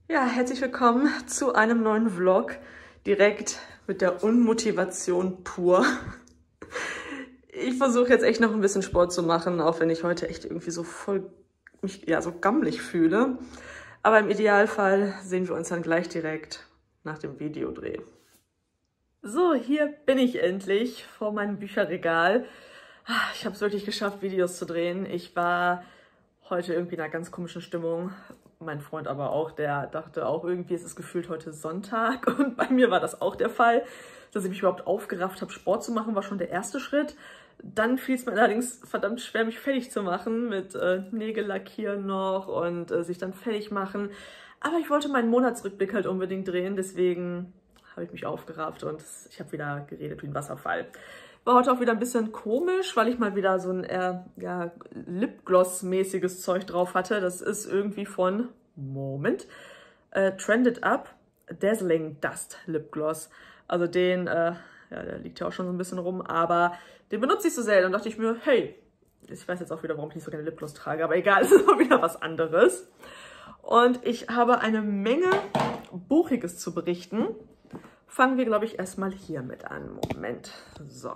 Ja, herzlich willkommen zu einem neuen Vlog, direkt mit der Unmotivation pur. Ich versuche jetzt echt noch ein bisschen Sport zu machen, auch wenn ich heute echt irgendwie so voll mich so gammelig fühle. Aber im Idealfall sehen wir uns dann gleich direkt nach dem Videodreh. So, hier bin ich endlich vor meinem Bücherregal. Ich habe es wirklich geschafft, Videos zu drehen. Ich war heute irgendwie in einer ganz komischen Stimmung. Mein Freund aber auch, der dachte auch irgendwie, es ist gefühlt heute Sonntag. Und bei mir war das auch der Fall. Dass ich mich überhaupt aufgerafft habe, Sport zu machen, war schon der erste Schritt. Dann fiel es mir allerdings verdammt schwer, mich fertig zu machen mit Nägel lackieren noch und sich dann fertig machen. Aber ich wollte meinen Monatsrückblick halt unbedingt drehen, deswegen habe ich mich aufgerafft und ich habe wieder geredet wie ein Wasserfall. War heute auch wieder ein bisschen komisch, weil ich mal wieder so ein eher Lipgloss-mäßiges Zeug drauf hatte. Das ist irgendwie von, Trended Up Dazzling Dust Lipgloss. Also den, der liegt ja auch schon so ein bisschen rum, aber den benutze ich so selten. Und dachte ich mir, hey, ich weiß jetzt auch wieder, warum ich nicht so gerne Lipgloss trage, aber egal, es ist mal wieder was anderes. Und ich habe eine Menge Buchiges zu berichten. Fangen wir, glaube ich, erstmal hiermit an. Moment. So.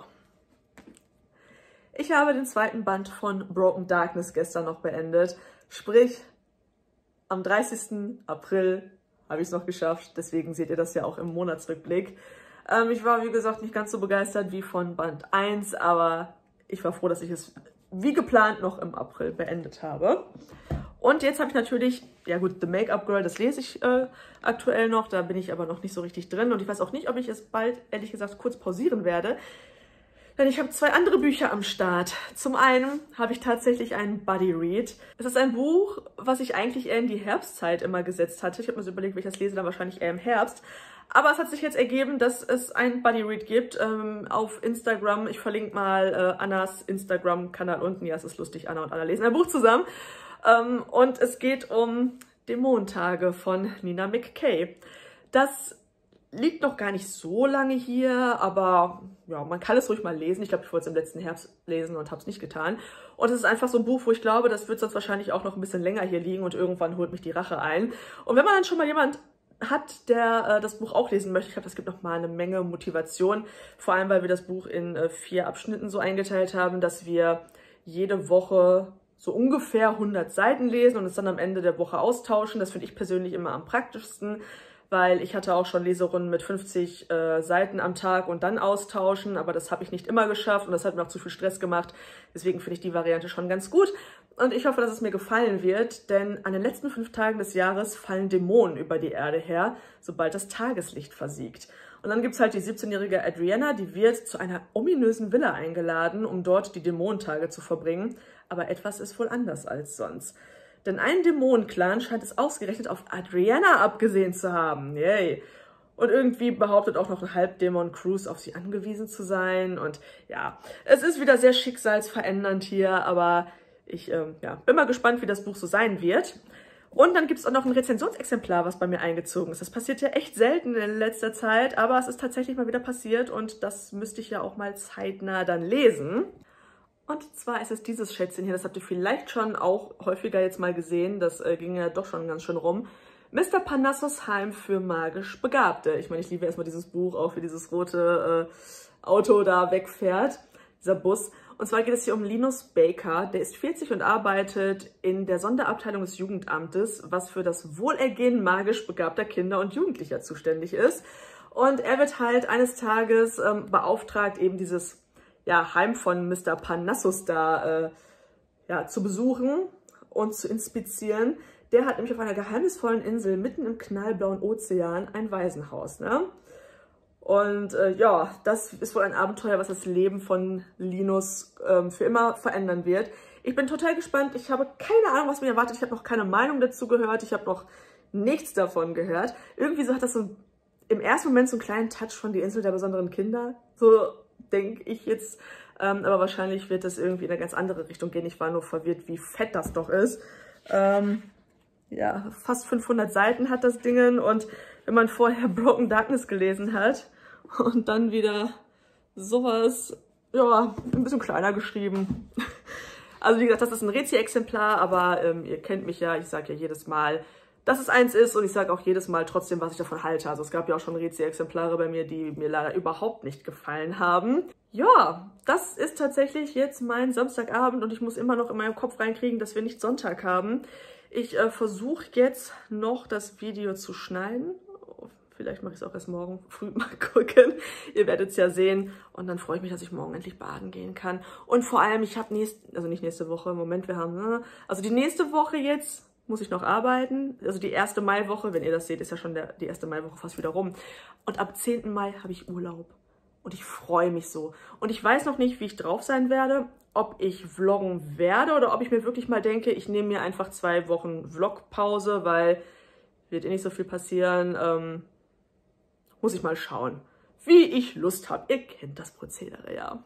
Ich habe den zweiten Band von Broken Darkness gestern noch beendet. Sprich, am 30. April habe ich es noch geschafft. Deswegen seht ihr das ja auch im Monatsrückblick. Ich war, wie gesagt, nicht ganz so begeistert wie von Band 1, aber ich war froh, dass ich es wie geplant noch im April beendet habe. Und jetzt habe ich natürlich, ja gut, The Make-up Girl, das lese ich aktuell noch, da bin ich aber noch nicht so richtig drin. Und ich weiß auch nicht, ob ich es bald, ehrlich gesagt, kurz pausieren werde. Denn ich habe zwei andere Bücher am Start. Zum einen habe ich tatsächlich einen Buddy Read. Es ist ein Buch, was ich eigentlich eher in die Herbstzeit immer gesetzt hatte. Ich habe mir so überlegt, wenn ich das lese, dann wahrscheinlich eher im Herbst. Aber es hat sich jetzt ergeben, dass es einen Buddy Read gibt auf Instagram. Ich verlinke mal Annas Instagram-Kanal unten. Ja, es ist lustig, Anna und Anna lesen ein Buch zusammen. Und es geht um Dämonentage von Nina McKay. Das liegt noch gar nicht so lange hier, aber ja, man kann es ruhig mal lesen. Ich glaube, ich wollte es im letzten Herbst lesen und habe es nicht getan. Und es ist einfach so ein Buch, wo ich glaube, das wird sonst wahrscheinlich auch noch ein bisschen länger hier liegen und irgendwann holt mich die Rache ein. Und wenn man dann schon mal jemand hat, der das Buch auch lesen möchte, ich glaube, das gibt noch mal eine Menge Motivation. Vor allem, weil wir das Buch in 4 Abschnitten so eingeteilt haben, dass wir jede Woche so ungefähr 100 Seiten lesen und es dann am Ende der Woche austauschen. Das finde ich persönlich immer am praktischsten, weil ich hatte auch schon Leserunden mit 50 Seiten am Tag und dann austauschen, aber das habe ich nicht immer geschafft und das hat mir auch zu viel Stress gemacht. Deswegen finde ich die Variante schon ganz gut und ich hoffe, dass es mir gefallen wird, denn an den letzten 5 Tagen des Jahres fallen Dämonen über die Erde her, sobald das Tageslicht versiegt. Und dann gibt es halt die 17-jährige Adriana, die wird zu einer ominösen Villa eingeladen, um dort die Dämonentage zu verbringen. Aber etwas ist wohl anders als sonst. Denn ein Dämonenclan scheint es ausgerechnet auf Adriana abgesehen zu haben. Yay! Und irgendwie behauptet auch noch ein Halbdämon Cruz auf sie angewiesen zu sein. Und ja, es ist wieder sehr schicksalsverändernd hier, aber ich bin mal gespannt, wie das Buch so sein wird. Und dann gibt es auch noch ein Rezensionsexemplar, was bei mir eingezogen ist. Das passiert ja echt selten in letzter Zeit, aber es ist tatsächlich mal wieder passiert und das müsste ich ja auch mal zeitnah dann lesen. Und zwar ist es dieses Schätzchen hier, das habt ihr vielleicht schon auch häufiger jetzt mal gesehen, das ging ja doch schon ganz schön rum. Mr. Parnassus Heim für magisch Begabte. Ich meine, ich liebe erstmal dieses Buch, auch wie dieses rote Auto da wegfährt, dieser Bus. Und zwar geht es hier um Linus Baker, der ist 40 und arbeitet in der Sonderabteilung des Jugendamtes, was für das Wohlergehen magisch begabter Kinder und Jugendlicher zuständig ist. Und er wird halt eines Tages beauftragt, eben dieses Heim von Mr. Parnassus da zu besuchen und zu inspizieren. Der hat nämlich auf einer geheimnisvollen Insel mitten im knallblauen Ozean ein Waisenhaus, ne? Und das ist wohl ein Abenteuer, was das Leben von Linus für immer verändern wird. Ich bin total gespannt. Ich habe keine Ahnung, was mir erwartet. Ich habe noch keine Meinung dazu gehört. Ich habe noch nichts davon gehört. Irgendwie so hat das so im ersten Moment so einen kleinen Touch von Die Insel der besonderen Kinder. So denke ich jetzt. Aber wahrscheinlich wird das irgendwie in eine ganz andere Richtung gehen. Ich war nur verwirrt, wie fett das doch ist. Fast 500 Seiten hat das Ding. Und wenn man vorher Broken Darkness gelesen hat und dann wieder sowas, ein bisschen kleiner geschrieben. Also wie gesagt, das ist ein Rezi-Exemplar, aber ihr kennt mich ja, ich sage ja jedes Mal, dass es eins ist, und ich sage auch jedes Mal trotzdem, was ich davon halte. Also es gab ja auch schon Rezi-Exemplare bei mir, die mir leider überhaupt nicht gefallen haben. Ja, das ist tatsächlich jetzt mein Samstagabend und ich muss immer noch in meinem Kopf reinkriegen, dass wir nicht Sonntag haben. Ich versuche jetzt noch das Video zu schneiden. Vielleicht mache ich es auch erst morgen früh, mal gucken. Ihr werdet es ja sehen. Und dann freue ich mich, dass ich morgen endlich baden gehen kann. Und vor allem, ich habe also nicht nächste Woche, im Moment, wir haben, also die nächste Woche jetzt muss ich noch arbeiten. Also die erste Maiwoche, wenn ihr das seht, ist ja schon die erste Maiwoche fast wieder rum. Und ab 10. Mai habe ich Urlaub. Und ich freue mich so. Und ich weiß noch nicht, wie ich drauf sein werde, ob ich vloggen werde oder ob ich mir wirklich mal denke, ich nehme mir einfach 2 Wochen Vlogpause, weil wird eh nicht so viel passieren. Muss ich mal schauen, wie ich Lust habe. Ihr kennt das Prozedere ja.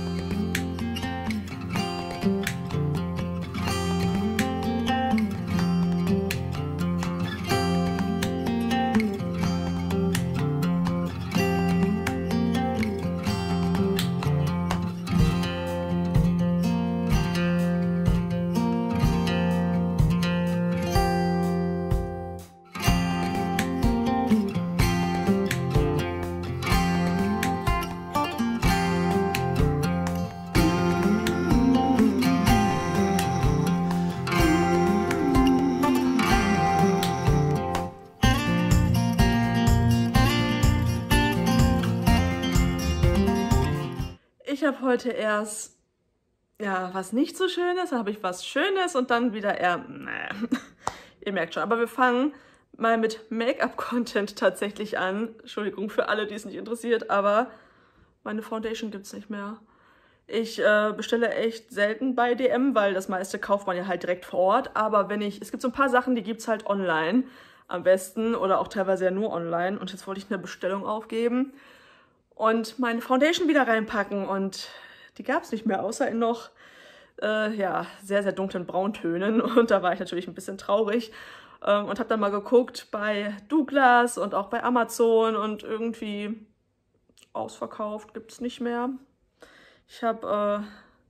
Ich habe heute erst, ja, was nicht so Schönes, dann habe ich was Schönes und dann wieder eher, ihr merkt schon. Aber wir fangen mal mit Make-up-Content tatsächlich an. Entschuldigung für alle, die es nicht interessiert, aber meine Foundation gibt es nicht mehr. Ich bestelle echt selten bei DM, weil das meiste kauft man ja halt direkt vor Ort. Aber es gibt so ein paar Sachen, die gibt es halt online am besten oder auch teilweise ja nur online. Und jetzt wollte ich eine Bestellung aufgeben und meine Foundation wieder reinpacken und die gab es nicht mehr, außer in noch ja, sehr, sehr dunklen Brauntönen und da war ich natürlich ein bisschen traurig und habe dann mal geguckt bei Douglas und auch bei Amazon und irgendwie ausverkauft, gibt es nicht mehr. Ich habe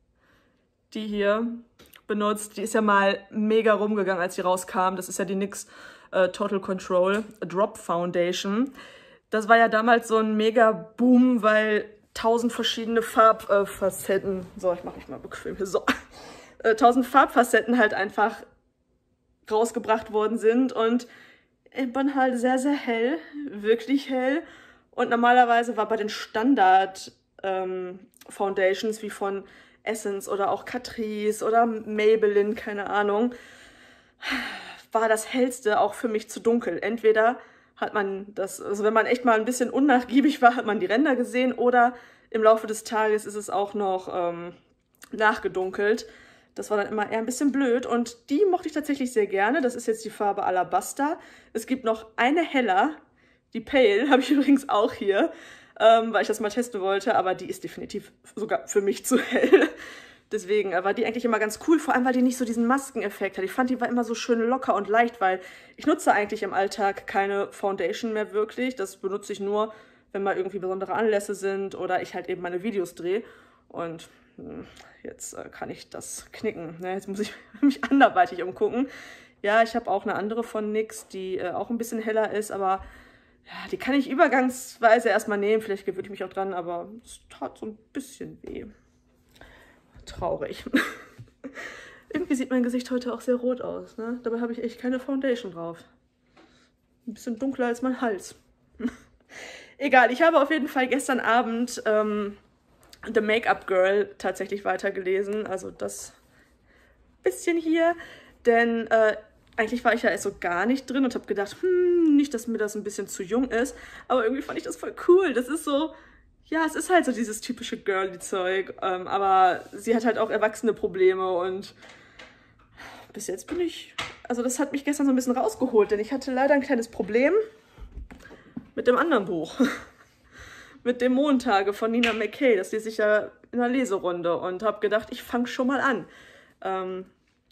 die hier benutzt, die ist ja mal mega rumgegangen, als die rauskam. Das ist ja die NYX Total Control Drop Foundation. Das war ja damals so ein mega Boom, weil 1000 verschiedene Farbfacetten, so, ich mache mich mal bequem hier, so, 1000 Farbfacetten halt einfach rausgebracht worden sind und ich bin halt sehr, sehr hell, wirklich hell und normalerweise war bei den Standard Foundations wie von Essence oder auch Catrice oder Maybelline, keine Ahnung, war das hellste auch für mich zu dunkel. Entweder hat man das, also wenn man echt mal ein bisschen unnachgiebig war, hat man die Ränder gesehen oder im Laufe des Tages ist es auch noch nachgedunkelt. Das war dann immer eher ein bisschen blöd und die mochte ich tatsächlich sehr gerne. Das ist jetzt die Farbe Alabaster. Es gibt noch eine heller, die Pale, habe ich übrigens auch hier, weil ich das mal testen wollte, aber die ist definitiv sogar für mich zu hell. Deswegen war die eigentlich immer ganz cool, vor allem, weil die nicht so diesen Maskeneffekt hat. Ich fand, die war immer so schön locker und leicht, weil ich nutze eigentlich im Alltag keine Foundation mehr wirklich. Das benutze ich nur, wenn mal irgendwie besondere Anlässe sind oder ich halt eben meine Videos drehe. Und jetzt kann ich das knicken. Ne? Jetzt muss ich mich anderweitig umgucken. Ja, ich habe auch eine andere von NYX, die auch ein bisschen heller ist, aber ja, die kann ich übergangsweise erstmal nehmen. Vielleicht gewöhne ich mich auch dran, aber es tat so ein bisschen weh. Traurig. Irgendwie sieht mein Gesicht heute auch sehr rot aus, ne? Dabei habe ich echt keine Foundation drauf. Ein bisschen dunkler als mein Hals. Egal, ich habe auf jeden Fall gestern Abend The Make-up Girl tatsächlich weitergelesen. Also das bisschen hier. Denn eigentlich war ich ja erst so gar nicht drin und habe gedacht, nicht, dass mir das ein bisschen zu jung ist. Aber irgendwie fand ich das voll cool. Das ist so... Ja, es ist halt so dieses typische Girly-Zeug, aber sie hat halt auch erwachsene Probleme und bis jetzt bin ich, also das hat mich gestern so ein bisschen rausgeholt, denn ich hatte leider ein kleines Problem mit dem anderen Buch, mit dem Montage von Nina McKay, das lese ich ja in einer Leserunde und habe gedacht, ich fange schon mal an.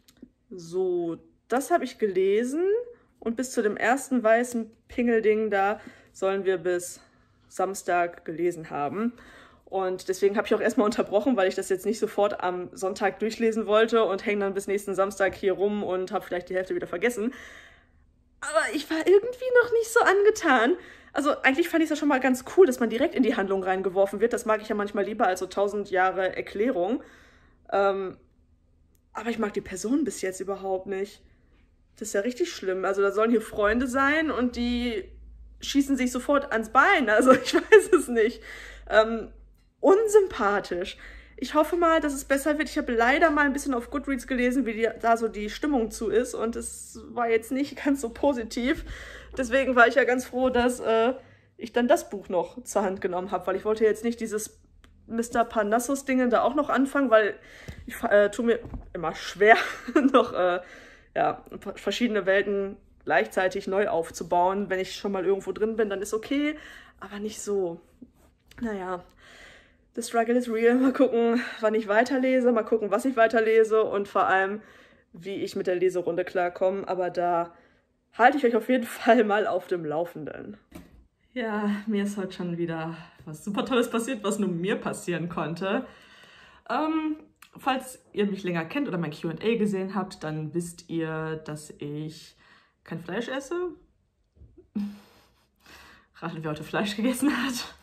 So, das habe ich gelesen und bis zu dem ersten weißen Pingelding da sollen wir bis Samstag gelesen haben. Und deswegen habe ich auch erstmal unterbrochen, weil ich das jetzt nicht sofort am Sonntag durchlesen wollte und hänge dann bis nächsten Samstag hier rum und habe vielleicht die Hälfte wieder vergessen. Aber ich war irgendwie noch nicht so angetan. Also eigentlich fand ich es ja schon mal ganz cool, dass man direkt in die Handlung reingeworfen wird. Das mag ich ja manchmal lieber als so 1000 Jahre Erklärung. Aber ich mag die Person bis jetzt überhaupt nicht. Das ist ja richtig schlimm. Also da sollen hier Freunde sein und die schießen sich sofort ans Bein. Also ich weiß es nicht. Unsympathisch. Ich hoffe mal, dass es besser wird. Ich habe leider mal ein bisschen auf Goodreads gelesen, wie da so die Stimmung zu ist. Und es war jetzt nicht ganz so positiv. Deswegen war ich ja ganz froh, dass ich dann das Buch noch zur Hand genommen habe. Weil ich wollte jetzt nicht dieses Mr. Parnassus-Dingen da auch noch anfangen, weil ich tue mir immer schwer, noch ja, verschiedene Welten gleichzeitig neu aufzubauen. Wenn ich schon mal irgendwo drin bin, dann ist okay. Aber nicht so. Naja. The struggle is real. Mal gucken, wann ich weiterlese, mal gucken, was ich weiterlese und vor allem, wie ich mit der Leserunde klarkomme. Aber da halte ich euch auf jeden Fall mal auf dem Laufenden. Ja, mir ist heute schon wieder was super Tolles passiert, was nur mir passieren konnte. Falls ihr mich länger kennt oder mein Q&A gesehen habt, dann wisst ihr, dass ich kein Fleisch esse. Ratet, wer heute Fleisch gegessen hat.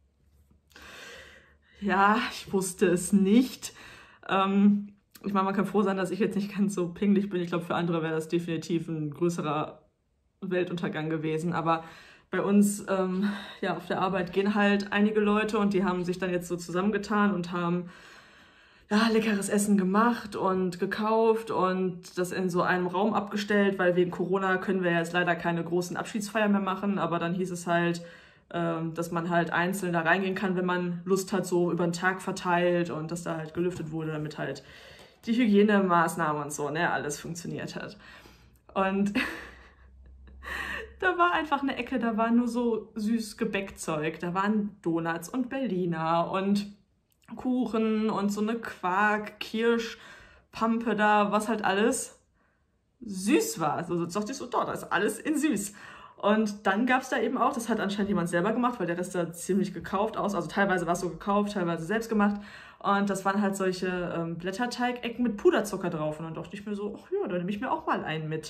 Ja, ich wusste es nicht. Ich meine, man kann froh sein, dass ich jetzt nicht ganz so pingelig bin. Ich glaube, für andere wäre das definitiv ein größerer Weltuntergang gewesen. Aber bei uns ja, auf der Arbeit gehen halt einige Leute und die haben sich dann jetzt so zusammengetan und haben ja, leckeres Essen gemacht und gekauft und das in so einem Raum abgestellt, weil wegen Corona können wir jetzt leider keine großen Abschiedsfeiern mehr machen. Aber dann hieß es halt, dass man halt einzeln da reingehen kann, wenn man Lust hat, so über den Tag verteilt und dass da halt gelüftet wurde, damit halt die Hygienemaßnahmen und so, ne, alles funktioniert hat. Und da war einfach eine Ecke, da war nur so süß Gebäckzeug, da waren Donuts und Berliner und Kuchen und so eine Quark, Kirschpampe da, was halt alles süß war. Also dachte ich so, da ist alles in süß. Und dann gab es da eben auch, das hat anscheinend jemand selber gemacht, weil der Rest sah ziemlich gekauft aus. Also teilweise war es so gekauft, teilweise selbst gemacht. Und das waren halt solche Blätterteigecken mit Puderzucker drauf. Und dann dachte ich mir so, ach ja, da nehme ich mir auch mal einen mit.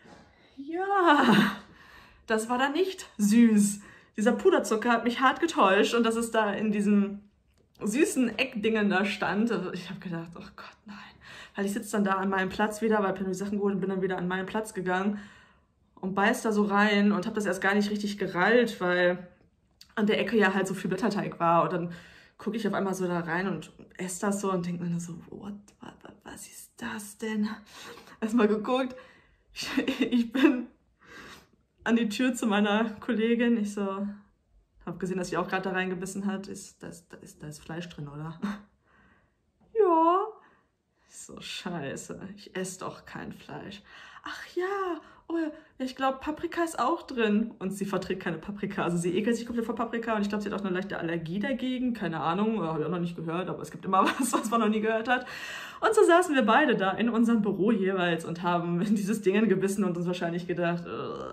Ja, das war dann nicht süß. Dieser Puderzucker hat mich hart getäuscht. Und dass es da in diesem süßen Eckdingen da stand, also ich habe gedacht, oh Gott, nein. Weil ich sitze dann da an meinem Platz wieder, weil ich die Sachen geholt und bin dann wieder an meinen Platz gegangen. Und beiß da so rein und habe das erst gar nicht richtig gerallt, weil an der Ecke ja halt so viel Blätterteig war. Und dann gucke ich auf einmal so da rein und esse das so und denke mir so, was ist das denn? Erstmal geguckt, ich bin an die Tür zu meiner Kollegin. Ich so, habe gesehen, dass sie auch gerade da reingebissen hat. Da ist Fleisch drin, oder? Ja. Ich so, scheiße, ich esse doch kein Fleisch. Ach ja, oh, ich glaube, Paprika ist auch drin. Und sie verträgt keine Paprika. Also sie ekelt sich komplett vor Paprika und ich glaube, sie hat auch eine leichte Allergie dagegen. Keine Ahnung, habe ich auch noch nicht gehört, aber es gibt immer was man noch nie gehört hat. Und so saßen wir beide da in unserem Büro jeweils und haben in dieses Ding gebissen und uns wahrscheinlich gedacht,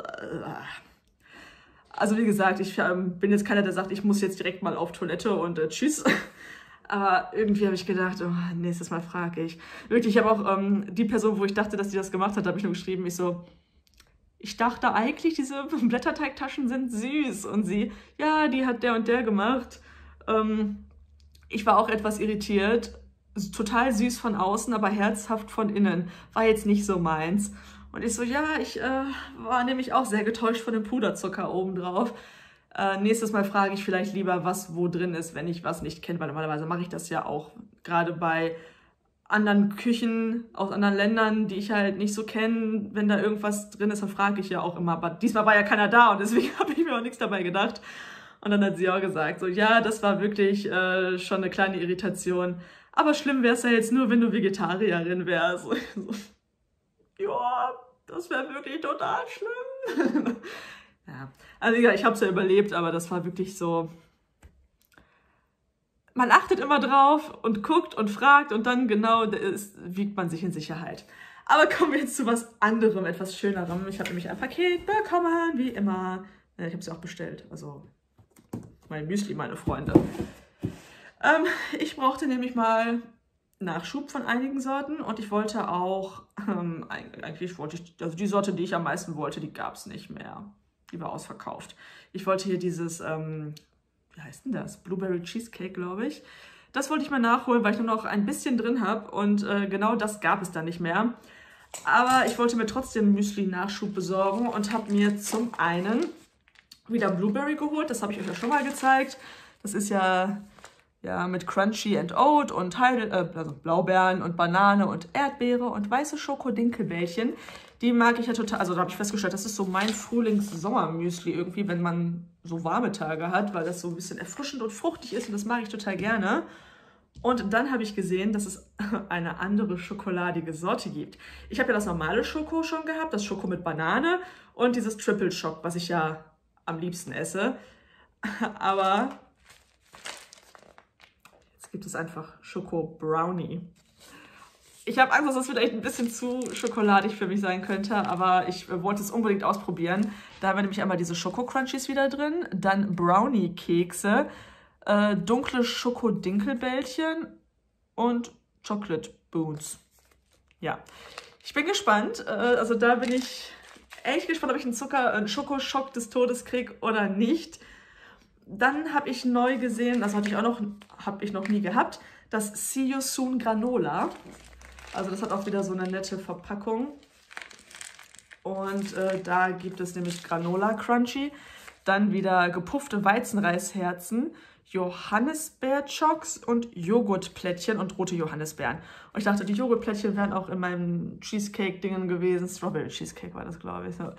also wie gesagt, ich bin jetzt keiner, der sagt, ich muss jetzt direkt mal auf Toilette und tschüss. Aber irgendwie habe ich gedacht, oh, nächstes Mal frage ich. Wirklich, ich habe auch die Person, wo ich dachte, dass die das gemacht hat, habe ich nur geschrieben, ich dachte eigentlich, diese Blätterteigtaschen sind süß. Und sie, ja, die hat der und der gemacht. Ich war auch etwas irritiert. Total süß von außen, aber herzhaft von innen. War jetzt nicht so meins. Und ich so, ja, ich war nämlich auch sehr getäuscht von dem Puderzucker obendrauf. Nächstes Mal frage ich vielleicht lieber, was wo drin ist, wenn ich was nicht kenne, weil normalerweise mache ich das ja auch. Gerade bei anderen Küchen aus anderen Ländern, die ich halt nicht so kenne, wenn da irgendwas drin ist, dann frage ich ja auch immer. Aber diesmal war ja keiner da und deswegen habe ich mir auch nichts dabei gedacht. Und dann hat sie auch gesagt, so ja, das war wirklich schon eine kleine Irritation. Aber schlimm wäre es ja jetzt nur, wenn du Vegetarierin wärst. So, ja, das wäre wirklich total schlimm. Ja, also ja, ich habe es ja überlebt, aber das war wirklich so. Man achtet immer drauf und guckt und fragt und dann genau wiegt man sich in Sicherheit. Aber kommen wir jetzt zu was anderem, etwas Schönerem. Ich habe nämlich ein Paket bekommen, wie immer. Ich habe es ja auch bestellt, also mein Müsli, meine Freunde. Ich brauchte nämlich mal Nachschub von einigen Sorten und ich wollte auch, also die Sorte, die ich am meisten wollte, die gab es nicht mehr. Die war ausverkauft. Ich wollte hier dieses, wie heißt denn das? Blueberry Cheesecake, glaube ich. Das wollte ich mal nachholen, weil ich nur noch ein bisschen drin habe und genau das gab es dann nicht mehr. Aber ich wollte mir trotzdem Müsli-Nachschub besorgen und habe mir zum einen wieder Blueberry geholt. Das habe ich euch ja schon mal gezeigt. Das ist ja mit Crunchy and Oat und also Blaubeeren und Banane und Erdbeere und weiße Schoko-Dinkelbällchen. Die mag ich ja total. Also da habe ich festgestellt, das ist so mein Frühlings-Sommer-Müsli irgendwie, wenn man so warme Tage hat, weil das so ein bisschen erfrischend und fruchtig ist und das mag ich total gerne. Und dann habe ich gesehen, dass es eine andere schokoladige Sorte gibt. Ich habe ja das normale Schoko schon gehabt, das Schoko mit Banane und dieses Triple Shock, was ich ja am liebsten esse. Aber jetzt gibt es einfach Schoko Brownie. Ich habe Angst, dass das vielleicht ein bisschen zu schokoladig für mich sein könnte, aber ich wollte es unbedingt ausprobieren. Da haben wir nämlich einmal diese Schoko-Crunchies wieder drin, dann Brownie-Kekse, dunkle Schoko-Dinkelbällchen und Chocolate Boons. Ja, ich bin gespannt. Also da bin ich echt gespannt, ob ich einen Schokoschock des Todes kriege oder nicht. Dann habe ich neu gesehen, das habe ich noch nie gehabt, das See You Soon Granola. Also das hat auch wieder so eine nette Verpackung. Und da gibt es nämlich Granola Crunchy, dann wieder gepuffte Weizenreisherzen, Johannisbeer-Chocks und Joghurtplättchen und rote Johannisbeeren. Und ich dachte, die Joghurtplättchen wären auch in meinem Cheesecake-Dingen gewesen. Strawberry Cheesecake war das, glaube ich. So.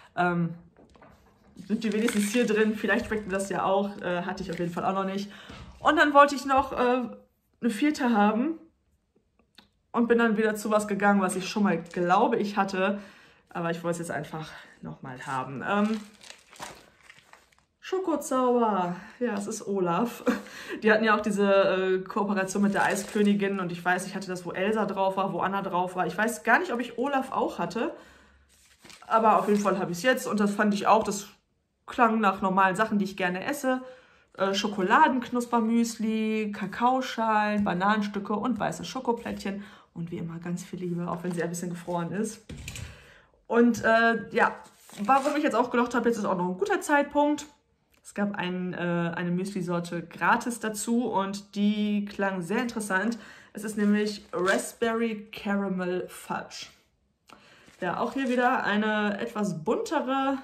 Sind die wenigstens hier drin. Vielleicht schmeckt mir das ja auch. Hatte ich auf jeden Fall auch noch nicht. Und dann wollte ich noch eine 4. haben. Und bin dann wieder zu was gegangen, was ich schon mal glaube, ich hatte. Aber ich wollte es jetzt einfach nochmal haben. Schokozauber. Ja, es ist Olaf. Die hatten ja auch diese Kooperation mit der Eiskönigin. Und ich weiß, ich hatte das, wo Elsa drauf war, wo Anna drauf war. Ich weiß gar nicht, ob ich Olaf auch hatte. Aber auf jeden Fall habe ich es jetzt. Und das fand ich auch, das klang nach normalen Sachen, die ich gerne esse. Schokoladenknuspermüsli, Kakaoschalen, Bananenstücke und weiße Schokoplättchen. Und wie immer ganz viel Liebe, auch wenn sie ein bisschen gefroren ist. Und ja, warum ich jetzt auch gedacht habe, jetzt ist auch noch ein guter Zeitpunkt. Es gab eine Müsli-Sorte gratis dazu und die klang sehr interessant. Es ist nämlich Raspberry Caramel Fudge. Ja, auch hier wieder eine etwas buntere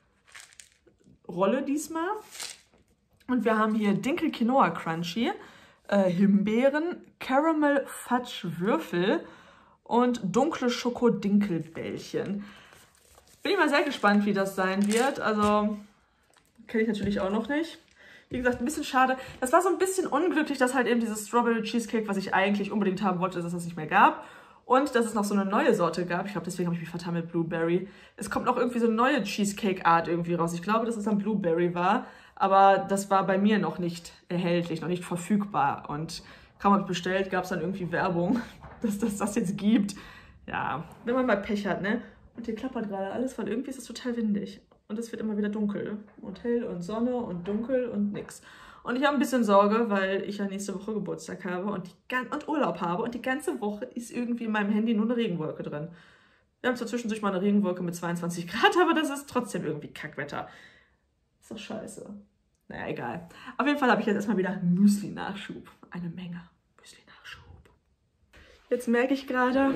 Rolle diesmal. Und wir haben hier Dinkel Quinoa Crunchy, Himbeeren, Caramel Fudge Würfel und dunkle Schoko-Dinkelbällchen. Bin ich mal sehr gespannt, wie das sein wird. Also, kenne ich natürlich auch noch nicht. Wie gesagt, ein bisschen schade. Das war so ein bisschen unglücklich, dass halt eben dieses Strawberry Cheesecake, was ich eigentlich unbedingt haben wollte, dass es das nicht mehr gab. Und dass es noch so eine neue Sorte gab. Ich glaube, deswegen habe ich mich vertan mit Blueberry. Es kommt noch irgendwie so eine neue Cheesecake-Art irgendwie raus. Ich glaube, dass es dann Blueberry war. Aber das war bei mir noch nicht erhältlich, noch nicht verfügbar. Und kaum habe ich bestellt, gab es dann irgendwie Werbung, dass das jetzt gibt. Ja, wenn man mal Pech hat, ne? Und hier klappert gerade alles, weil irgendwie ist es total windig. Und es wird immer wieder dunkel. Und hell und Sonne und dunkel und nix. Und ich habe ein bisschen Sorge, weil ich ja nächste Woche Geburtstag habe und Urlaub habe. Und die ganze Woche ist irgendwie in meinem Handy nur eine Regenwolke drin. Wir haben zwar zwischendurch mal eine Regenwolke mit 22 Grad, aber das ist trotzdem irgendwie Kackwetter. Ist doch scheiße. Naja, egal. Auf jeden Fall habe ich jetzt erstmal wieder Müsli-Nachschub. Eine Menge Müsli-Nachschub. Jetzt merke ich gerade,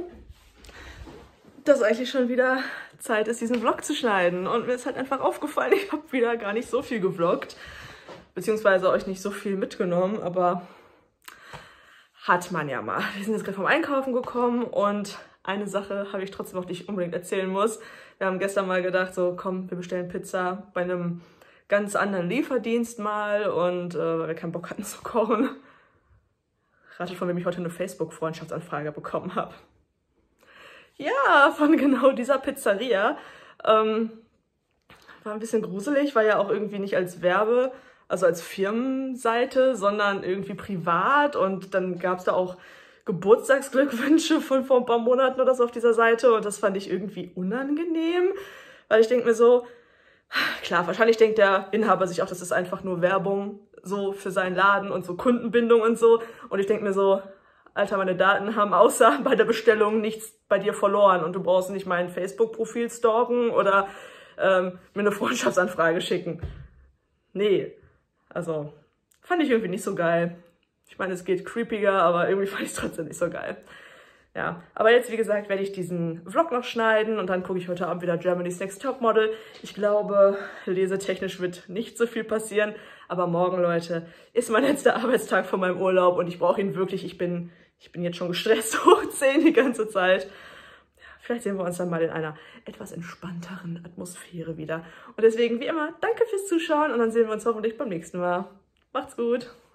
dass eigentlich schon wieder Zeit ist, diesen Vlog zu schneiden. Und mir ist halt einfach aufgefallen, ich habe wieder gar nicht so viel gevloggt. Beziehungsweise euch nicht so viel mitgenommen, aber hat man ja mal. Wir sind jetzt gerade vom Einkaufen gekommen und eine Sache habe ich trotzdem noch, die ich unbedingt erzählen muss. Wir haben gestern mal gedacht, so komm, wir bestellen Pizza bei einem ganz anderen Lieferdienst mal und weil wir keinen Bock hatten zu kochen. Ratet, von wem ich heute eine Facebook-Freundschaftsanfrage bekommen habe. Ja, von genau dieser Pizzeria. War ein bisschen gruselig, war ja auch irgendwie nicht als also als Firmenseite, sondern irgendwie privat. Und dann gab es da auch Geburtstagsglückwünsche von vor ein paar Monaten oder so auf dieser Seite. Und das fand ich irgendwie unangenehm, weil ich denke mir so, klar, wahrscheinlich denkt der Inhaber sich auch, das ist einfach nur Werbung so für seinen Laden und so Kundenbindung und so. Und ich denke mir so, Alter, meine Daten haben außer bei der Bestellung nichts bei dir verloren und du brauchst nicht mein Facebook-Profil stalken oder mir eine Freundschaftsanfrage schicken. Nee, also fand ich irgendwie nicht so geil. Ich meine, es geht creepiger, aber irgendwie fand ich es trotzdem nicht so geil. Ja, aber jetzt, wie gesagt, werde ich diesen Vlog noch schneiden und dann gucke ich heute Abend wieder Germany's Next Topmodel. Ich glaube, lesetechnisch wird nicht so viel passieren, aber morgen, Leute, ist mein letzter Arbeitstag von meinem Urlaub und ich brauche ihn wirklich. Ich bin jetzt schon gestresst hoch 10 die ganze Zeit. Ja, vielleicht sehen wir uns dann mal in einer etwas entspannteren Atmosphäre wieder. Und deswegen, wie immer, danke fürs Zuschauen und dann sehen wir uns hoffentlich beim nächsten Mal. Macht's gut!